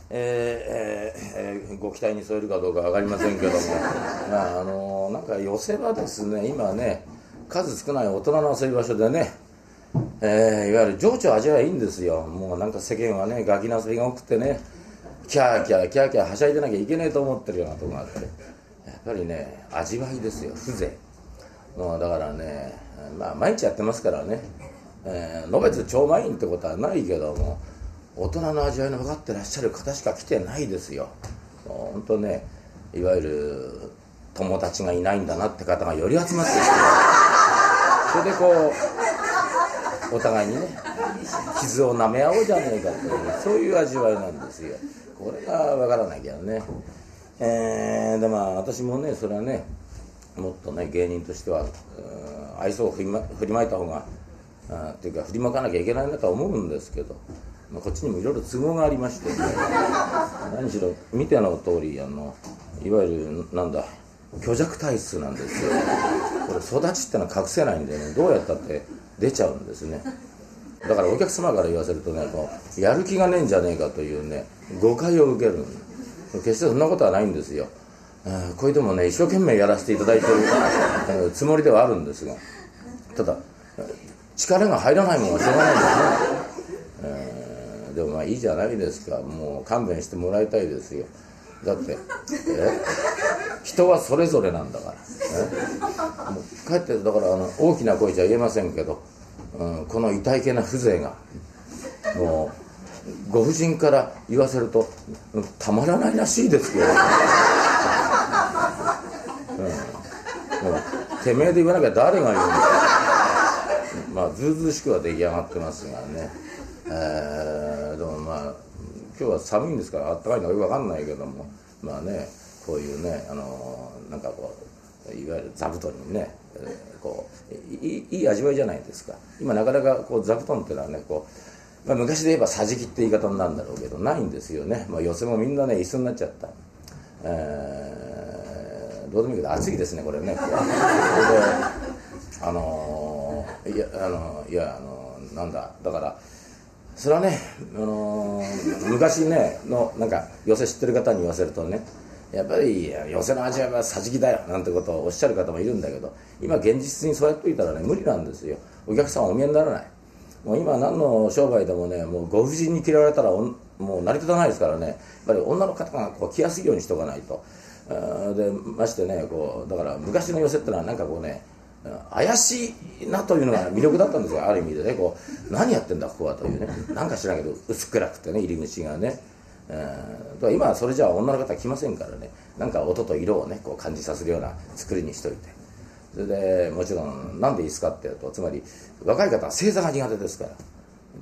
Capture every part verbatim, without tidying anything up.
えーえー、ご期待に添えるかどうか分かりませんけどもまああのなんか寄せはですね、今ね数少ない大人の遊び場所でね、えー、いわゆる情緒味はいいんですよ。もうなんか世間はねガキの遊びが多くてね、キャーキャーキャーキャーはしゃいでなきゃいけねえと思ってるようなとこがあって、やっぱりね味わいですよ、風情。もうだからね、まあ毎日やってますからね、えー、のべつ超満員ってことはないけども、大人の味わいの分かってらっしゃる方しか来てないですよ。もう本当ね、いわゆる友達がいないんだなって方がより集まってきて、それでこうお互いにね傷を舐め合おうじゃねえかという、そういう味わいなんですよ。これが分からないけどね、えー、でまあ私もねそれはねもっとね芸人としては愛想を振りま振りまいた方があっていうか振りまかなきゃいけないなとは思うんですけど、まあ、こっちにもいろいろ都合がありましてね何しろ見ての通りあのいわゆるなんだ虚弱体質なんですよ。これ育ちってのは隠せないんでね、どうやったって出ちゃうんですね。だからお客様から言わせるとね、こうやる気がねえんじゃねえかというね誤解を受ける。決してそんなことはないんですよ。これでもね一生懸命やらせていただいてるつもりではあるんですが、ただ力が入らないものはしょうがないんですね、えー、でもまあいいじゃないですか。もう勘弁してもらいたいですよ。だってえ人はそれぞれなんだから、えもうかえってだからあの大きな声じゃ言えませんけど、うん、この痛いけな風情がもうご婦人から言わせるとたまらないらしいですよ、うん、もうてめえで言わなきゃ誰が言うんだ。まあずうずうしくは出来上がってますがね、えー、でもまあ今日は寒いんですからあったかいのかよく分かんないけども、まあねこういうねあのなんかこういわゆる座布団にね、えー、こういい、いい味わいじゃないですか。今なかなかこう座布団っていうのはねこう、まあ、昔で言えば桟敷って言い方になるんだろうけどないんですよね。まあ、寄せもみんなね椅子になっちゃった、えー、どうでもいいけど暑いですねこれね。これであのー、いやあのいやあのー、なんだだからそれはね、あのー、昔ねのなんか寄せ知ってる方に言わせるとね、やっぱり寄せの味は桟敷だよなんてことをおっしゃる方もいるんだけど、今現実にそうやっていたらね無理なんですよ。お客さんはお見えにならない。もう今何の商売でもねもうご婦人に嫌われたらおんもう成り立たないですからね、やっぱり女の方がこう来やすいようにしておかないと。でましてねこうだから昔の寄せってのはなんかこうね怪しいなというのが魅力だったんですよ、ある意味でね。こう何やってんだここはというね、なんか知らんけど薄暗くてね入り口がね、えー、今はそれじゃあ女の方は来ませんからね、なんか音と色をねこう感じさせるような作りにしといて、それでもちろんなんでいいですかっていうと、つまり若い方は正座が苦手ですから、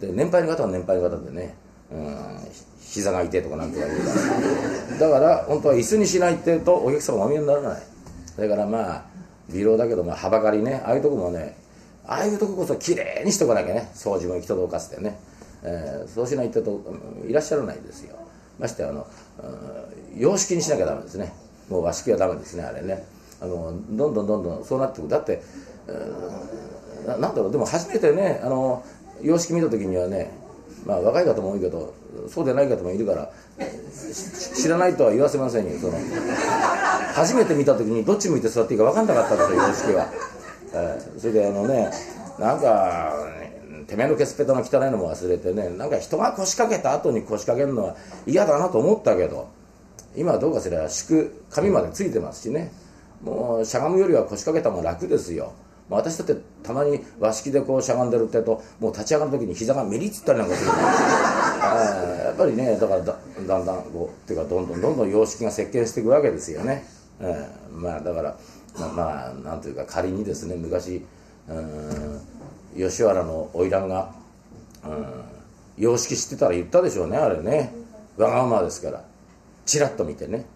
で年配の方は年配の方でね、うん、膝が痛いとかなんとか言うからだから本当は椅子にしないっていうとお客様がお見えにならない。だからまあ微量だけど、まあ、はばかりね、ああいうとこもね、ああいうとここそきれいにしとかなきゃね、掃除も行き届かせてね、えー、そうしないといらっしゃらないですよ。ましてあの、うん、洋式にしなきゃダメですね。もう和式はダメですね、あれね。あのどんどんどんどんそうなってくる。だって、うん、な, なんだろう、でも初めてねあの洋式見た時にはね、まあ若い方も多いけどそうでない方もいるから知らないとは言わせませんよ。その初めて見た時にどっち向いて座っていいか分かんなかったんですよ、洋式は、えー、それであのねなんかてめえのケツペタの汚いのも忘れてね、なんか人が腰掛けた後に腰掛けるのは嫌だなと思ったけど、今はどうかすれば敷く紙までついてますしね、もうしゃがむよりは腰掛けた方が楽ですよ。私だってたまに和式でこうしゃがんでるってともう立ち上がる時に膝がメリッつったりなんかするやっぱりねだから だ, だんだんこうっていうかどんどんどんどん様式が席巻していくわけですよね、えー、まあだからまあ、まあ、なんというか仮にですね昔うん吉原の花魁がうん様式知ってたら言ったでしょうね、あれね。わがままですからチラッと見てね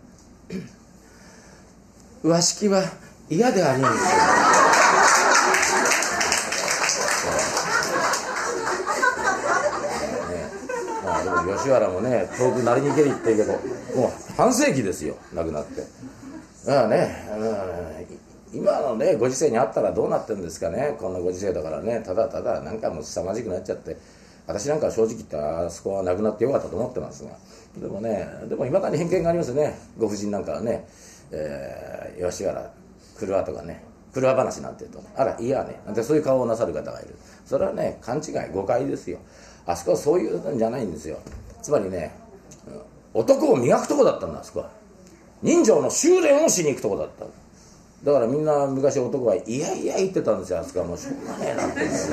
和式は嫌でありんですよ吉原もね遠くなりにけりって言うけどもう半世紀ですよ亡くなって。まあね、うん、今のねご時世にあったらどうなってるんですかね。こんなご時世だからね、ただただなんかもう凄まじくなっちゃって、 私なんかは正直言ったらあそこはなくなってよかったと思ってますが、でもね、でもいまだに偏見がありますよね。ご婦人なんかはね、えー、吉原来るわとかね、来るわ話なんて言うと、あらいいやねなんて、そういう顔をなさる方がいる。それはね、勘違い誤解ですよ。あそこはそういうんじゃないんですよ。つまりね、男を磨くとこだったんだ。あそこは人情の修練をしに行くとこだった。だからみんな昔男はいやいや言ってたんですよ。あそこはもうしょうがねえなんてですね、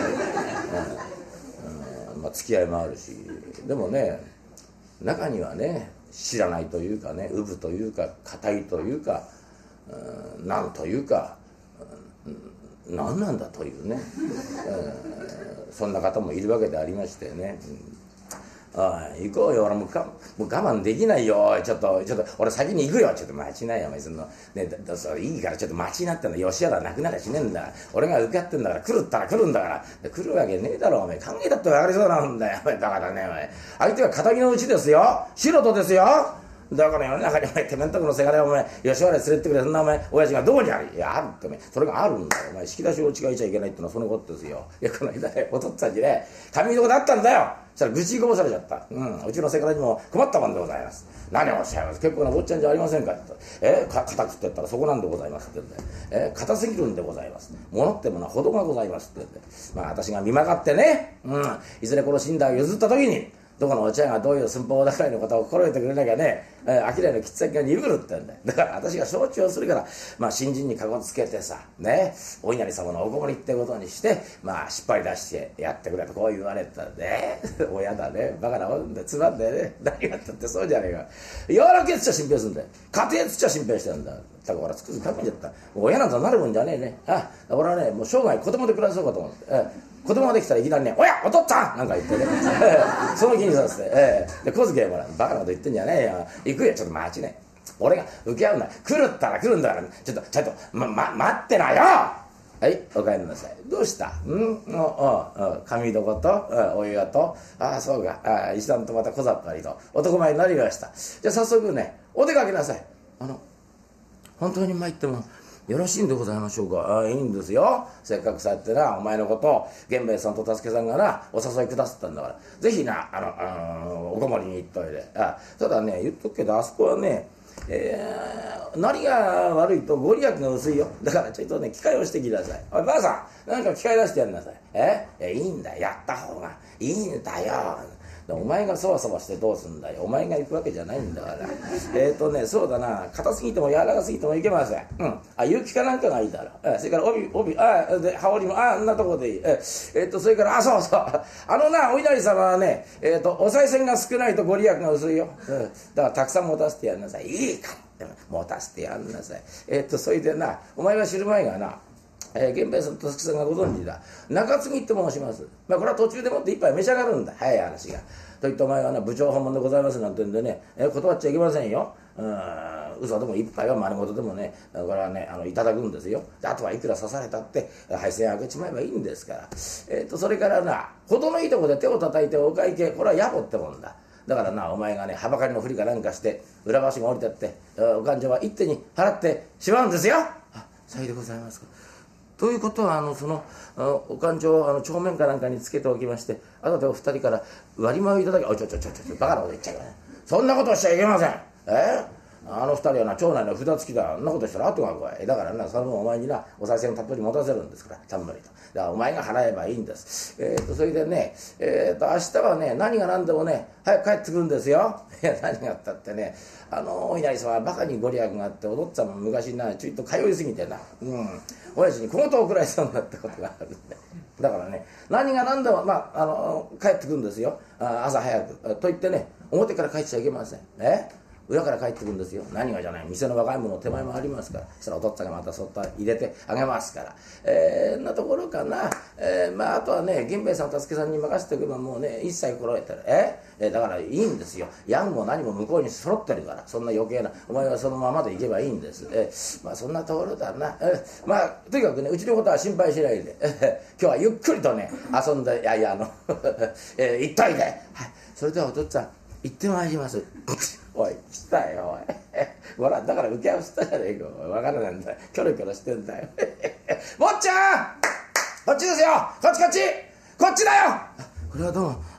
うんうん、まあ付き合いもあるし、でもね、中にはね、知らないというかね、うぶというか硬いというか、うん、なんというか、うん、何なんだというね、うん、そんな方もいるわけでありましてね、うん、おい行こうよ、俺もうかもう我慢できないよ、ちょっとちょっと俺先に行くよ、ちょっと待ちなよ、お前そのね、だだそれいいからちょっと待ちなってんだ、吉原なくなりゃしねえんだ、俺が受かってんだから、来るったら来るんだから、来るわけねえだろ、お前考えたって分かりそうなんだよ、お前だからね、お前相手は仇のうちですよ、素人ですよ。だから世の中にお前てめんとこのせがれをお前吉原へ連れてってくれ、そんなお前親父がどこにある、いやあるってお前それがあるんだよ、お前引き出しを違えちゃいけないってのはそのことですよ。いやこの間ね、お父っつぁんにね髪のとこだったんだよ。そしたら愚痴こぼされちゃった、うん、うちのせがれにも困ったもんでございます。何をおっしゃいます、結構な坊ちゃんじゃありませんかって、えー、硬くって言ったらそこなんでございますって言うんで、えー、硬すぎるんでございます、物ってものは程がございますって言うんで、まあ私が見まかってね、うん、いずれこの寝台を譲った時にどこのお茶屋がどういう寸法だくらいのことを心得てくれなきゃね、えー、明らかにきっ先が鈍るって言うんだよ。だから私が承知をするから、まあ新人にかこつけてさね、お稲荷様のおこもりってことにしてまあ引っ張り出してやってくれとこう言われたんで、親だね、バカなもんでつまんでね、何がったってそうじゃねえか。柔らけえっつっちゃ心配するんだよ、家庭っつっちゃ心配してるんだ。だから俺つくづく考えちゃった、親なんざなるもんじゃねえね。あ俺はねもう生涯子供で暮らそうかと思って、え子供ができたらいきなりね「おやお父っつぁん!」なんか言ってねその気にさせて、えー、で小遣いもらう、バカなこと言ってんじゃねえよ、行くよ、ちょっと待ちね、俺が受け合うんだ、来るったら来るんだから、ちょっとちょっと、ま、ま、待ってなよ。はいお帰りなさい。どうした、うんおお髪床とお湯と、ああそうか、あ石段とまた小ざっぱりと男前になりました。じゃあ早速ねお出かけなさい。あの本当に参ってもよろしいんでございましょうか。ああいいんですよ、せっかくそうやってなお前のことを源兵衛さんと助さんがなお誘いくださったんだから、ぜひなあの、あのおこもりに行っといで。あただね言っとくけど、あそこはねえー、何が悪いとご利益が薄いよ。だからちょっとね機会をしてきなさい。おいばあさんなんか機会出してやんなさい。えいやいいんだよ、やった方がいいんだよ。お前がそわそわしてどうすんだよ、お前が行くわけじゃないんだから。えっとねそうだな、硬すぎても柔らかすぎてもいけません。うんあ勇気かなんかがいいだろ。えそれから帯帯あで羽織もああんなとこでいい。ええっとそれからあそうそうあのなお稲荷様はねえっとお賽銭が少ないとご利益が薄いよ。うんだからたくさん持たせてやんなさい。いいか持たせてやんなさい。えっとそれでなお前は知る前がなえー、源兵衛さんと助さんがご存知だ中継ぎって申します。まあこれは途中でもって一杯召し上がるんだ、早い話が。といってお前はな部長訪問でございますなんてんでね、えー、断っちゃいけませんよ。うん嘘でも一杯は丸ごとでもねこれはねあのいただくんですよ。あとはいくら刺されたって配線開けちまえばいいんですから。えー、とそれからな程のいいとこで手を叩いてお会計、これは野暮ってもんだ。だからなお前がねはばかりのふりかなんかして裏橋が降りてってお勘定は一手に払ってしまうんですよ。あさいでございますか。ということはあのそのお勘定をあの帳面かなんかにつけておきまして、あとでお二人から割り前をいただき、おいちょちょちょちょバカなこと言っちゃいけない、そんなことしちゃいけません。えあの二人はな町内の札付きだ、そんなことしたら後が怖い。だからなその分お前になお賽銭たっぷり持たせるんですから、たんまりと。だからお前が払えばいいんです。えー、とそれでねえー、と明日はね何が何でもね早く帰ってくるんですよ。いや何があったってねあのお稲荷様はバカにご利益があって、お父っつぁんも昔なちょいと通いすぎてな、うん親父に小言を食らいそうになったことがあるんで、だからね何が何でもまああの帰ってくるんですよ。あ朝早くと言ってね表から帰っちゃいけません。え裏から帰ってくるんですよ。何がじゃない、店の若い者の手前もありますから、そしたらお父っつぁんがまたそっと入れてあげますから、えー、なところかな。えー、まああとはね源兵衛さんと助さんに任せておけばもうね一切心得てる。ええー、だからいいんですよ。ヤンも何も向こうに揃ってるから、そんな余計なお前はそのままでいけばいいんです。えー、まあそんなところだな。えー、まあとにかくねうちのことは心配しないで、えー、今日はゆっくりとね遊んで、いやいやあの、えー、行っといで、はい、それではお父っつぁん行ってまいります。おい来たよおいほらだから受け合わせたじゃねえか、分からないんだよ、キョロキョロしてんだよ坊ちゃんこっちですよ、こっちこっちこっちだよ。これはどうも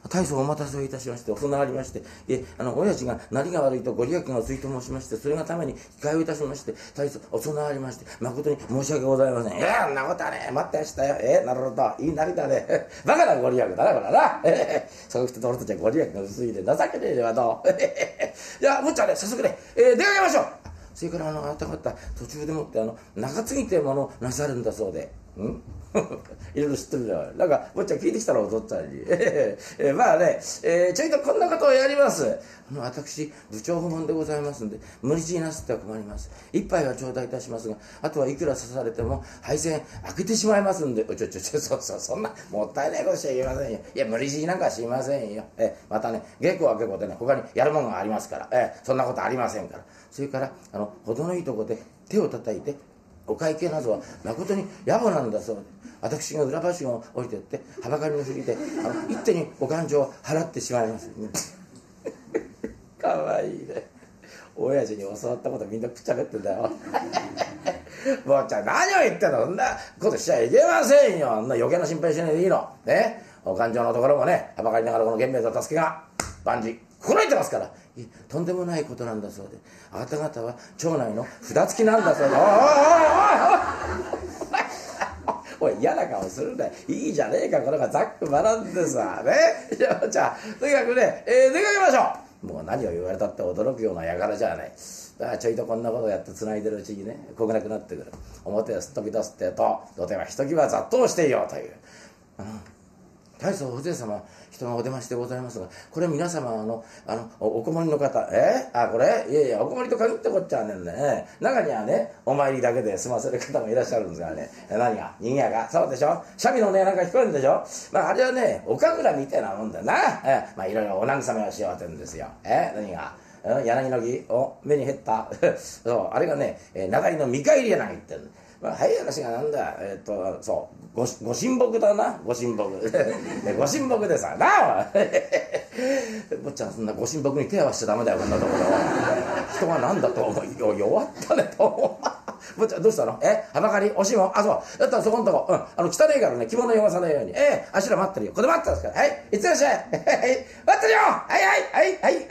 大層お待たせをいたしまして、遅なりまして、えあの親父が何が悪いとご利益がついと申しまして、それがために控えをいたしまして、大層遅なりまして、誠に申し訳ございません。いや、そんなことはね、待ってましたよ。えー、なるほど、いいなりだね。バカなご利益だな、これな。えー、そうして俺たちはご利益が薄いで情けねえではどう。いや、もっちゃんね、早速ね、えー、出かけましょう。それからあのあなた方途中でもってあの中継ぎというものをなさるんだそうで、うんいろいろ知ってるじゃない。なんかぼっちゃん聞いてきたらお父っつぁんにえー、まあね、えー、ちょいとこんなことをやります。あの私部長顧問でございますんで無理強いなすっては困ります。一杯は頂戴いたしますが、あとはいくら刺されても配線開けてしまいますんで、ちょちょちょそうそう、そんなもったいないことしちゃいけませんよ。いや無理強いなんかしませんよ。えー、またね稽古は稽古でね他にやるものがありますから、えー、そんなことありませんから。それからあの程のいいところで手を叩いてお会計などは誠に野暮なんだそうで、私が裏橋を降りてってはばかりのふりであの一手にお勘定を払ってしまいますかわいいね。親父に教わったことみんなくっちゃべってんだよ坊ちゃん何を言ってんの。そんなことしちゃいけませんよ。そんな余計な心配しないでいいのね。お勘定のところもねはばかりながらこの源兵衛と助けが万事心得てますから。とんでもないことなんだそうで、あなた方は町内の札付きなんだそうで。おいおいおいおいおい嫌な顔するんだよ。いいじゃねえかこれがざっくばらんでさね。じゃあじゃあとにかくね、えー、出かけましょう。もう何を言われたって驚くような輩じゃない。だからちょいとこんなことをやってつないでるうちにねこぐなくなってくる。表をすっ飛び出すってえと土手はひときわ雑踏していようという。あの大層お勢様人がお出ましでございますが、これ皆様あのあの お, お困りの方、えあこれいやいやお困りと限ってこっちゃねんね。中にはねお参りだけで済ませる方もいらっしゃるんですがね、何が賑やかそうでしょ。三味のねなんか聞こえるんでしょ。まああれはねお神楽みたいなもんだな。えまあいろいろお慰めをしようってんですよ。え何が柳の木お目に減ったそうあれがね中入りの見返り柳ってんまあ、早い話がなんだ、えー、っとそうごご神木だな、ご神木ご神木でさな坊ちゃんそんなご神木に手合わせちゃダメだよこんなところ人が何だと思うよ弱ったねと思う坊ちゃんどうしたの。えはばかりおしもあそうだったらそこんとこ、うん、あの汚いからね着物汚さないようにえー、あしら待ってるよこれ待ってますからはいいってらっしゃい待ってるよはいはいはいはい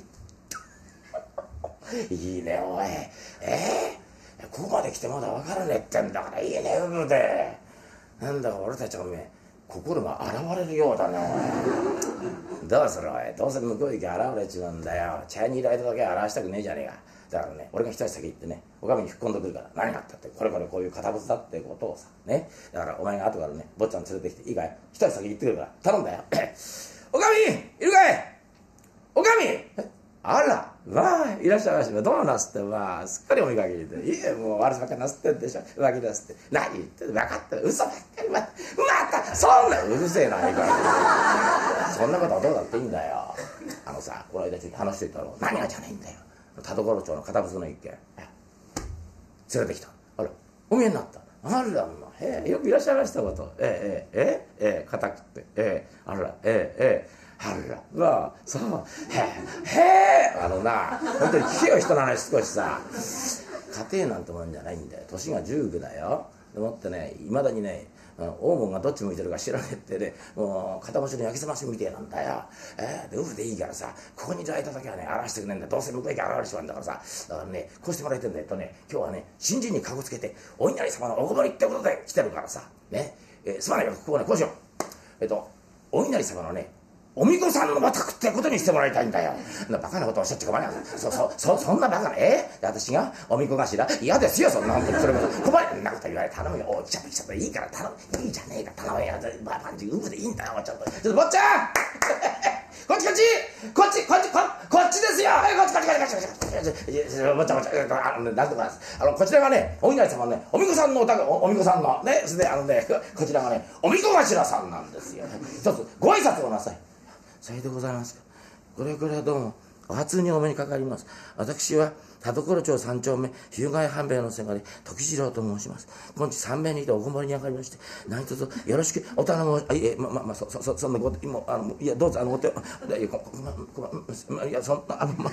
はいいいねおいえーここまで来てまだ分からねえってんだからいいねうぶでなんだか俺たちがね心が現れるようだねおいどうするおいどうせ向こう行き現れちまうんだよ。茶屋にいる間だけ表したくねえじゃねえか。だからね俺が一足先行ってねお上に引っ込んでくるから何があったってこれこれこういう堅物だってことをさね。だからお前が後からね坊ちゃん連れてきていいかい一足先行ってくるから頼んだよお上いるかいお上あらまあいらっしゃいまし。どうなすってまあすっかりお見かけでいえもう悪さばっかりなすってんでしょ浮気なすって何言ってんの分かってる嘘ばっかりまたまたそんなうるせえなあいからそんなことはどうだっていいんだよ。あのさこの間ちょっと話してたろ何がじゃないんだよ田所町の堅物の一件連れてきた。あらお見えになった。あらまあへえよくいらっしゃいましたことええええええ固くってええあらええええあらまあそうへえへえあのな本当に聞けよ人の話少しさ家庭なんてもんじゃないんだよ。年がじゅうぐだよ。でもってねいまだにね大門がどっち向いてるか知らねえってねもう片持ちの焼き覚ましみてえなんだよ。えー、でウフでいいからさここにいる間だけはね表してくれんだよ。どうせ向こう行き現れちまうんだからさだからねこうしてもらいてんだよとね今日はね新人にかこつけてお稲荷様のおこぼりってことで来てるからさねえー、すまないよここねこうしようえっとお稲荷様のねおみこさんのお宅ってことにしてもらいたいんだよ。バカなことをおっしゃっちゃ困ります。そそそそんなバカなえー、で私がおみこ頭嫌ですよそんな本当にそれこそ困りなこと言われ頼むよ。おいちょっとちょっといいから頼むいいじゃねえか頼むよ。バカンジウブでいいんだよちょっとちょっと坊ちゃんこっちこっちこっちこっちここっちですよこっちこっちこっちこっちこっち坊ちゃん坊ちゃんあのねなんとかあのこちらがねお稲荷様ねおみこさんのお宅 お, おみこさんのねそれであのねこちらがねおみこ頭さんなんですよ。一つご挨拶をなさい。さようでございますか。これこれはどうもお初にお目にかかります。私は田所町三丁目日向半兵衛のせがれ時次郎と申します。今日三名にておこもりに上がりまして何卒よろしくお頼みをいえまままそそそそんなこともあのいやどうぞあのお手をいやここまいやそんなあのま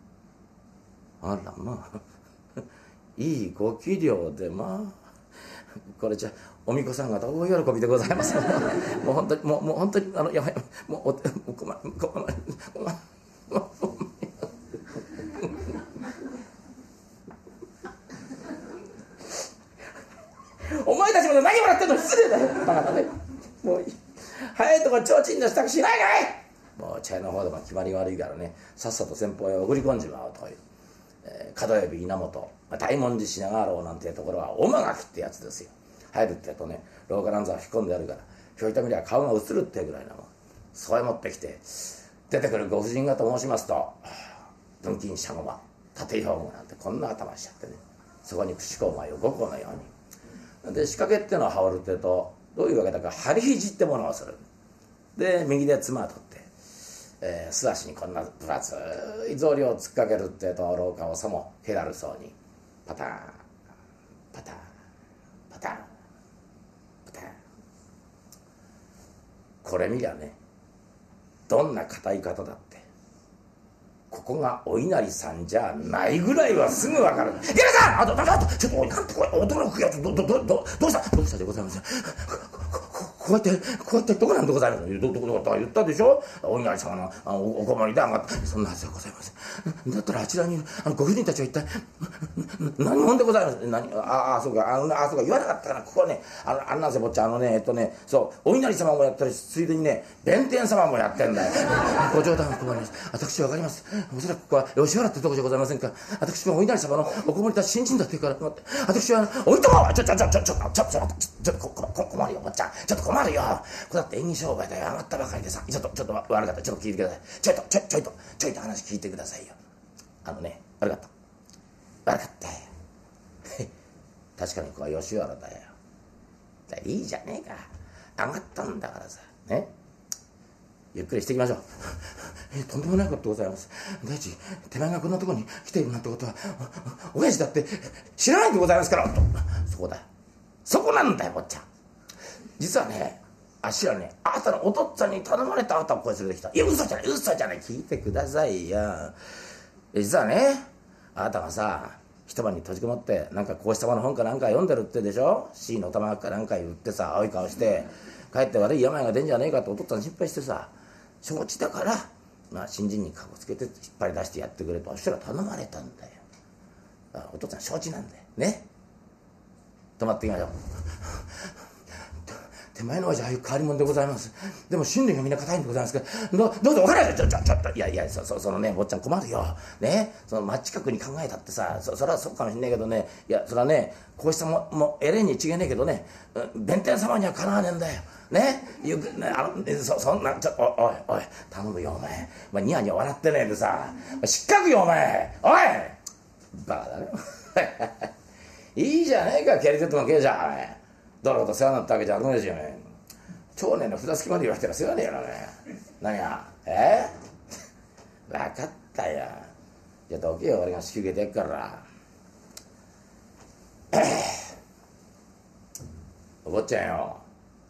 あらまあいいご器量でまあこれじゃおみこさん方大喜びでございますもう本当にもうもう本当にあのやばいもうお手こまこまこまお前たちまで何もらってんの失礼だよバカだね。もういい早いとこちょうちんの支度しないかい。もう茶屋の方でも決まりが悪いからね、さっさと先方へ送り込んじまおうという、えー、門指稲本大文字品川楼なんていうところはおまがきってやつですよ。入るってやとね、廊下なんざ引っ込んでやるからひょいためりゃ顔が映るってぐらいなもん。それ持ってきて出てくるご婦人がと申しますと、文金車駒縦兵庫なんてこんな頭しちゃってね、そこに串小舞を五個のようにで、仕掛けっていうのを羽織るっていうとどういうわけだか張り肘ってものをする。で右で妻を取って、えー、素足にこんな分厚い草履を突っかけるってえと、廊下をさも気だるそうにパターンパターンパターンパターン。これ見りゃね、どんな硬い方だってここがお稲荷さんじゃないぐらいはすぐ分かる。皆さん、あとだだちょっと驚くやつ、どどどどどうしたどうしたでございません。こうやってこうやってどこなんでございます。どどこだ言ったでしょ。お稲荷様のあのお困りで上がって、そんなはずはございません。だったらあちらにいるあのご婦人たちは一体何者でございます。何ああそうかあのあそうか言わなかったかな。ここはねあのあんなんせぼっちゃんあのねえっとねそうお稲荷様もやったりついでにね弁天様もやってんだよ。ご冗談を困ります。私わかります。おそらくここは吉原ってとこじゃございませんか。私はお稲荷様のお困りたち新人だっていうから私はおいともちょちょちょちょちょちょちょちょちょここ困るよぼっちゃんちょっと困るよ。これだって縁起商売だよ。上がったばかりでさちょっとちょっと悪かったちょっと聞いてください。ちょいとちょいちょいとちょいと話聞いてくださいよ。あのね悪かった悪かったよ確かにここは吉原だよ。いいじゃねえか上がったんだからさね。ゆっくりしていきましょうえとんでもないことでございます。第一手前がこんなところに来ているなんてことはお親父だって知らないでございますからと。そこだそこなんだよ坊ちゃん。実はねあっしらねあなたのお父っつぁんに頼まれたあなたをここへ連れてきた。いや嘘じゃない嘘じゃない聞いてくださいよ。実はねあなたがさ一晩に閉じこもってなんか孔子様の本かなんか読んでるってでしょ。 C の玉かなんか言ってさ青い顔して帰って悪い病が出んじゃねえかってお父っつぁん心配してさ、承知だから、まあ、新人にかこつけて引っ張り出してやってくれとあっしら頼まれたんだよ。あお父っつぁん承知なんだよね。泊まっていきましょう手前のはじゃああいう変わり者でございます。でも信念がみんな固いんでございますからどどうぞお金ちょちょちょっといやいやそそそのね坊ちゃん困るよね。その真近くに考えたってさ そ, それはそうかもしんないけどねいやそれはねこうしたももえれんに違えねえけどね弁天様にはかなわねえんだよね。ゆくねあのそそんなちょおおいおい頼むよお前、まあ、ニヤニヤ笑ってねえでさ失格よお前おいバカだねいいじゃねえかキャリテッドの刑じゃどれほど世話になったわけじゃあるめえしよね。長年の札付きまで言われたら世話ねえよなね。何がえ分かったよ。じゃあどけよ俺が引き受けてやっからお坊ちゃんよ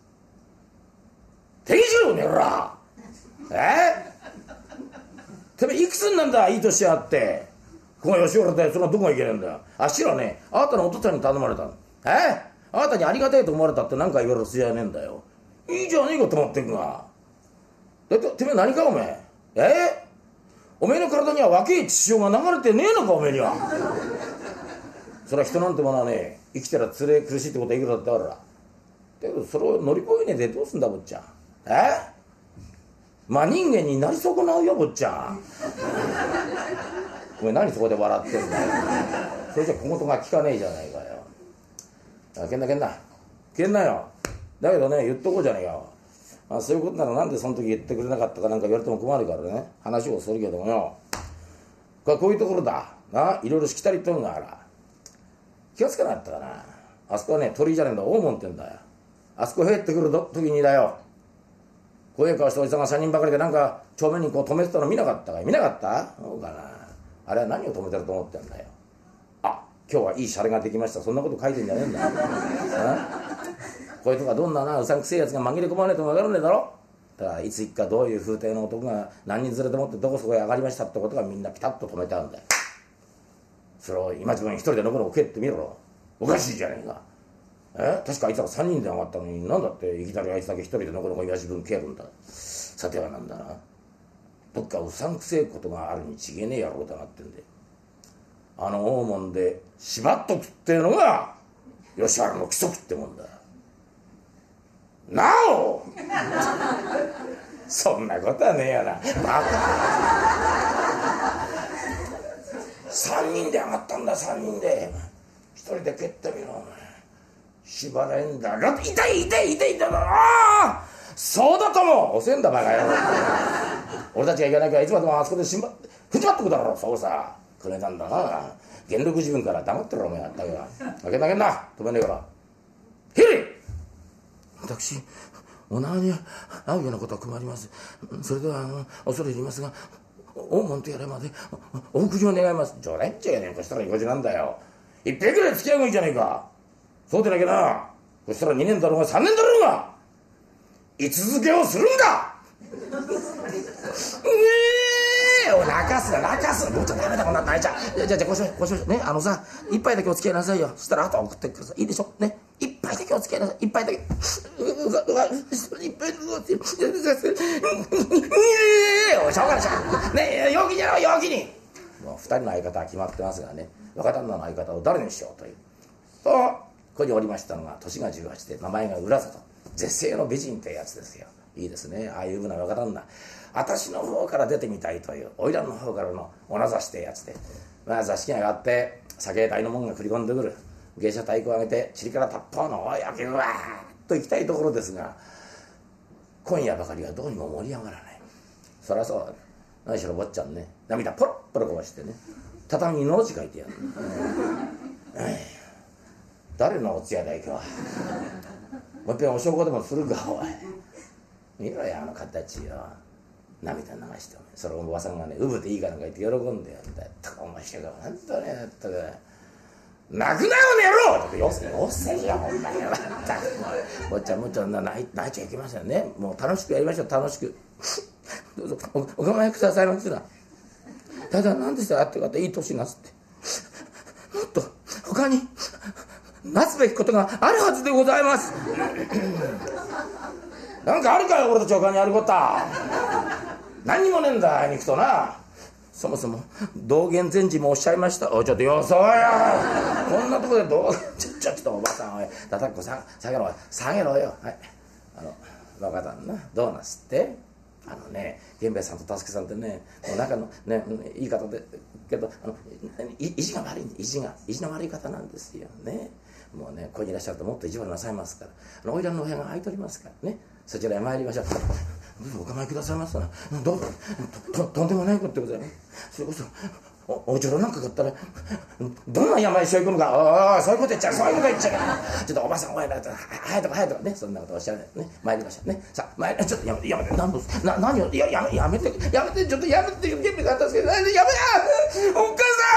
手しろねえらえてめえいくつになんだいい年あってここが吉原だよ。それはどこがいけねえんだよ。あっしらねあなたのお父さんに頼まれたのえあなたにありがたいと思われたって何か言われる筋合いねえんだよ。いいじゃねえかと思ってんがだっててめえ何かおめええおめえの体には若い血潮が流れてねえのかおめえにはそれは人なんてものはね生きてらつれ苦しいってことはいくらだってあるらだけどそれを乗り越えねえでどうすんだ坊ちゃんえ真人間になり損なうよ坊ちゃんお前何そこで笑ってんだよそれじゃ小言が聞かねえじゃないかよ。あけんなけんなけんなよ。だけどね言っとこうじゃねえか、まあ、そういうことならなんでその時言ってくれなかったかなんか言われても困るからね話をするけどもよこれこういうところだないろいろしきたりとんがあら気がつかなかったかな。あそこはね鳥居じゃねえんだ大門ってんだよ。あそこ入ってくる時にだよ怖い顔したおじさんがさんにんばかりでなんか正面にこう止めてたの見なかったかい見なかったそうかな。あれは何を止めてると思ってんだよ。あ今日はいいシャレができましたそんなこと書いてんじゃねえんだよこういうとこはどんななうさんくせえやつが紛れ込まねえとも分からねえだろ。だからいつ行くかどういう風体の男が何人連れてもってどこそこへ上がりましたってことがみんなピタッと止めてあるんだよ。それを今自分一人でのこのこ蹴ってみろおかしいじゃねえかえ確かあいつらさんにんで上がったのに、なんだっていきなりあいつだけ一人でのこのこいわし分けるんだ。さてはなんだな、どっかうさんくせえことがあるに違えねえ野郎だなってんで、あの大門で縛っとくっていうのが吉原の規則ってもんだ。なおそんなことはねえよな、バカ。さんにんで上がったんだ、さんにんで。一人で蹴ってみろ、お前。縛れんだろ。痛い痛い痛い痛い。ああそうだとも遅えんだバカ野郎。俺たちが行かなきゃいつまでもあそこでしんば踏んじまってくだろ。そうさくれたんだな。元禄自分から黙ってろお前。あったけは開けなげんな、止めねえから。ヒリ私お縄に会うようなことは困ります。それではあの恐れ入りますが、大門とやらまでお送りを願います。冗談言っちゃいけねえ。そしたらいこじなんだよ。いっぺんくらい付き合うがいいじゃねえか。そうでなきゃな、そしたらにねんだろうがさんねんだろうが居続けをするんだ。ええー、泣かすな泣かすな。もうちょっとダメだこんな泣いちゃう。じゃあじゃあこうしようこうしようね。あのさ一杯だけお付き合いなさいよ。そしたらあとは送ってください。いいでしょね。一杯だけお付き合いなさい。一杯だけ。うわうわ一杯だけ。おいしょうがないしょ。ねえ陽気にやろう陽気に。もう二人の相方は決まってますがね。若旦那の相方を誰にしようという。とここにおりましたのが年がじゅうはちで名前が浦里。絶世の美人ってやつですよ。いいですね、ああいうふうな若旦那。私の方から出てみたいという花魁の方からのお名指しってやつで、まあ座敷が上がって酒代のもんが繰り込んでくる。芸者太鼓を上げてちりからたっぽうの大焼きうわーっと行きたいところですが、今夜ばかりはどうにも盛り上がらない。そりゃそうだ。何しろ坊ちゃんね、涙ポロッポロこぼしてね、畳にの字書いてやる、うん、誰のお通夜だい今日は。もう一遍お証拠でもするかおい。見ろよあの形よ。涙流してお前。それおばさんがね、うぶでいいかなんか言って喜んでやるんだよ。たか面白いからなんとね、たか泣くなよね野郎ってよせよせよほんまに。まったく坊ちゃんもうちょっと泣い泣いちゃいけませんね。もう楽しくやりましょう楽しく。どうぞ お, お構いくださいますな。ただ何でしたらあって方いい年なすってもっと他になすべきことがあるはずでございます。なんかあるかよ俺たち他にあることは。何にもねえんだあいにくとな。そもそも道元禅師もおっしゃいました。おいちょっとよそうやこんなとこで道元ちょちょっとおばさんおいたたっこ下げろ下げろよ。はい、あの若旦那どうなすって。あのね源兵衛さんと助さんってねもう仲のねいい方でけどあの意地が悪い意地が意地の悪い方なんですよね。もうねここにいらっしゃるともっと意地悪なさいますから、あの花魁のお部屋が空いておりますからね、そちらへ参りましょう。どうぞお構いくださいますな。どうぞ と, と, とんでもないことでございます。それこそ お, おちょろなんか買ったらどんな山へしょい込むか。おおそういうこと言っちゃうそういうこと言っちゃう。ちょっとおばさんお前らと早いとか早いとかね、そんなことおっしゃらないね。参りましょうね。さあ参りちょっとやめてやめて何ですな何をいややめやめてやめてちょっとやめて源兵衛さん助けてやめてお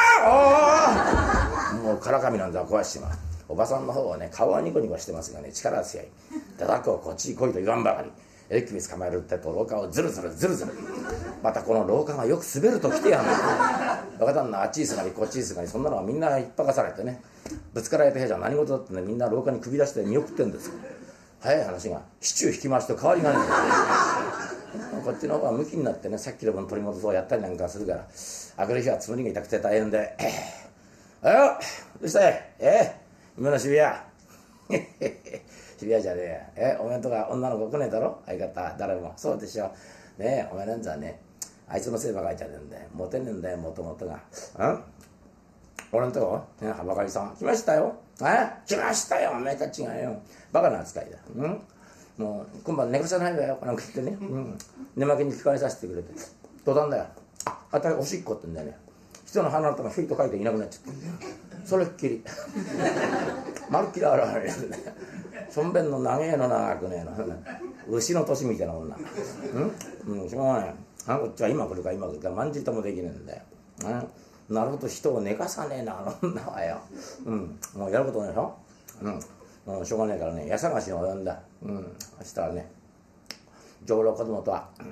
母さん。おおもうからかみなんざ壊しちまう。おばさんの方はね顔はニコニコしてますがね力は強い。叩くをこっちに来いと言わんばかり。駅首捕まえるってと廊下をずるずるずるずる。またこの廊下がよく滑ると来てやんの。若旦那あっちいすがりこっちいすがりそんなのはみんな引っ張かされてね、ぶつかられた部屋じゃ何事だってねみんな廊下に首出して見送ってんですよ。早い話がシチュー引き回して代わりがないんですよ。こっちの方はムキになってねさっきの分取り戻そうやったりなんかするから、あくる日はつむりが痛くて大変で、えー、あよどうしたいえー、今の渋谷渋谷じゃねえ。えお前んとか女の子来ねえだろ相方誰も。そうでしょねえお前なんざねあいつのせいばかりじゃねえんだよ。モテねえんだよもともとが。ん俺んとこねはばかりさん来ましたよ。え来ましたよお前たちがよバカな扱いだ。うんもう今晩寝かさないわよなんか言ってね、うん、寝巻きに聞かれさせてくれて途端だよ。あたりおしっこってんだよね。人の鼻の頭ひいと書いていなくなっちゃってそれっきりまるっきり現れるんだよ。しょんべんの長えの長くねえの牛の年みたいな女。うん、うん、しょうがない。あこっちは今来るか今来るかまんじともできねえんだよ。うん、なるほど人を寝かさねえなあの女はよ。うん、もうやることねえでしょ。うん、もうしょうがねえからね家探しを呼んだ。うん、そしたらね上老子供とは、うん、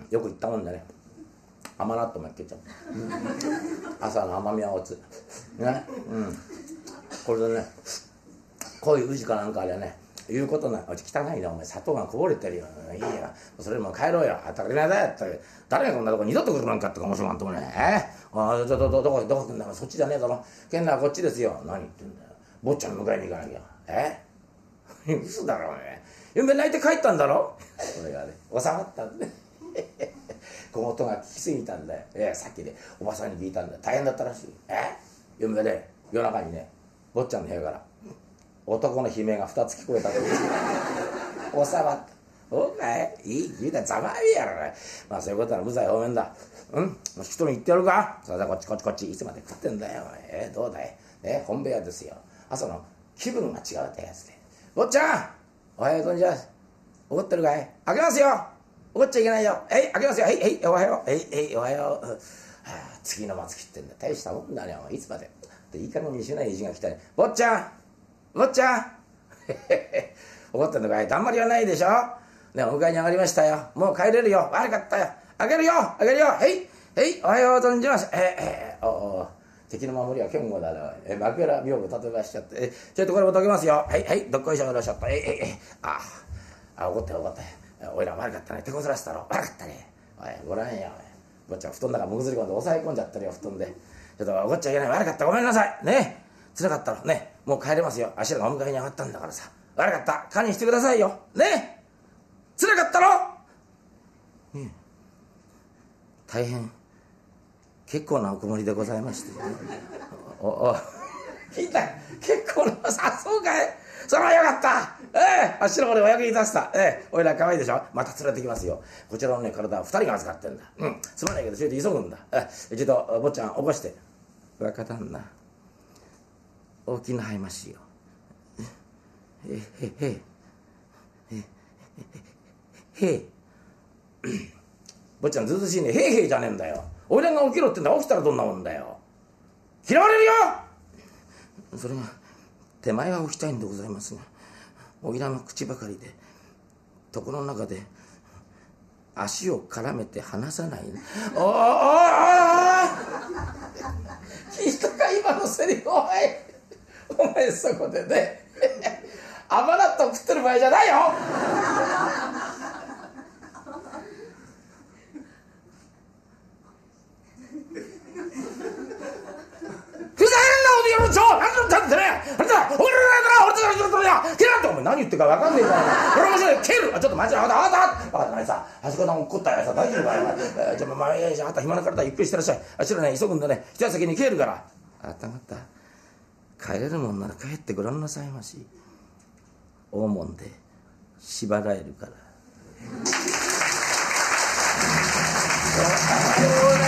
よく言ったもんだね。甘納豆もいけちゃう、うん、朝の甘みはおつね、うん、これでねこういう宇治かなんかあれはね、言うことない。汚いな、お前砂糖がこぼれてるよ。いいよ、それも帰ろうよ。当たり前だよって。誰がこんなとこ二度と来るなんかってか面白かったもんね。えああ、ちょっとどこどこ行くんだろ、そっちじゃねえだろ。けんなはこっちですよ。何言ってんだよ。坊ちゃん迎えに行かなきゃ。え嘘だろお前。ゆんべ泣いて帰ったんだろ。それがね、収まったんで。小言が聞きすぎたんだよ。えさっきでおばさんに聞いたんだよ。大変だったらしい。えゆんべね、夜中にね、坊ちゃんの部屋から男の悲鳴が二つ聞こえたと。収まった。そうかい、いい君だ、ざまあみやろ。まあそういうことなら無罪方面だ。うん、もう引き取りに行ってやるか。さあこっちこっちこっち、いつまで食ってんだよ。えどうだい、ね、本部屋ですよ。朝の気分が違うってやつで。坊ちゃん、おはよう存じます。怒ってるかい。開けますよ。怒っちゃいけないよ。えい、開けますよ。はい、はい、おはよう。えい、えい、おはよう。はあ、次の松切ってんだ。大したもんだね。いつまで。でいい加減にしない意地が来たね。坊ちゃん、坊ちゃん。怒ってんのかい。だんまりはないでしょ。ね、お迎えに上がりましたよ。もう帰れるよ。悪かったよ。開けるよ。開けるよ。へい、へい、おはよう存じます。えー、えー、おお。敵の守りは堅固だな。え、枕屏風立てましちゃって。え、ちょっとこれも解けますよ。はい、はい、どっこいしょいらっしゃった。え、え、え、ああ、怒ったよ、怒ったよ。おいら悪かったね。手こずらしたろ。悪かったね。おい、ごらんよ。坊ちゃん、布団の中むくずり込んで抑え込んじゃってるよ、布団で。ちょっと怒っちゃいけない。悪かった。ごめんなさい。ね。辛かったろ。ね。もう帰れますよ。あしらがお迎えに上がったんだからさ。悪かった。堪忍してくださいよ。ね。辛かったろ。ね。大変結構なお曇りでございまして。おお、聞いた。結構な、あ、そうかい。それはよかった。ええ、あっしらこれお役に立てた。ええ、おいら可愛いでしょ。また連れてきますよ。こちらのね、体は二人が預かってんだ。うん、すまないけどちょっと急ぐんだ。ええ、ちょっと坊ちゃん起こして。若旦那、大きなはいましよ。へへへへへへ。坊ちゃんずうずうしいね。へいへいじゃねえんだよ。おいらが起きろってんだ。起きたらどんなもんだよ。嫌われるよ。それが手前は起きたいんでございますが、おいらの口ばかりで床の中で足を絡めて離さない。おおおお、聞いたか今のセリフ。おい、お前そこでね甘納豆食ってる場合じゃないよ。何言ってるか分かんねえから。これ面白い。蹴る。あ、ちょっと待ちな。あたあたあたあさ、あそこで怒ったよさ。大丈夫かよ。じゃあまあいやいや、あた暇な体ゆっくりしてらっしゃい。あちらね急ぐんでね、一足先に帰るから。あたまた帰れるもんなら帰ってごらんなさいまし。大門で縛られるから。